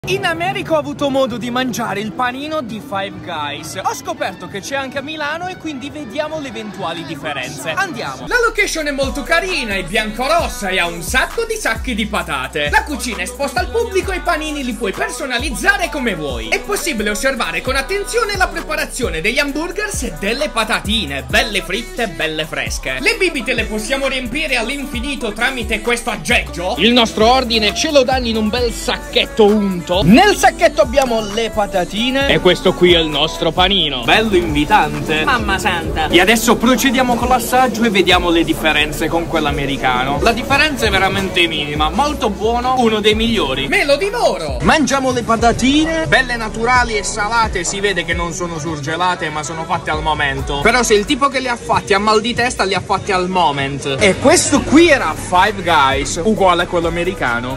In America ho avuto modo di mangiare il panino di Five Guys. Ho scoperto che c'è anche a Milano e quindi vediamo le eventuali differenze. Andiamo. La location è molto carina, è biancorossa e ha un sacco di sacchi di patate. La cucina è esposta al pubblico e i panini li puoi personalizzare come vuoi. È possibile osservare con attenzione la preparazione degli hamburgers e delle patatine, belle fritte e belle fresche. Le bibite le possiamo riempire all'infinito tramite questo aggeggio. Il nostro ordine ce lo danno in un bel sacchetto unto. Nel sacchetto abbiamo le patatine e questo qui è il nostro panino. Bello invitante. Mamma santa. E adesso procediamo con l'assaggio e vediamo le differenze con quello americano. La differenza è veramente minima, molto buono, uno dei migliori. Me lo divoro. Mangiamo le patatine, belle naturali e salate, si vede che non sono surgelate ma sono fatte al momento. Però se il tipo che le ha fatti ha mal di testa li ha fatti al moment. E questo qui era Five Guys, uguale a quello americano.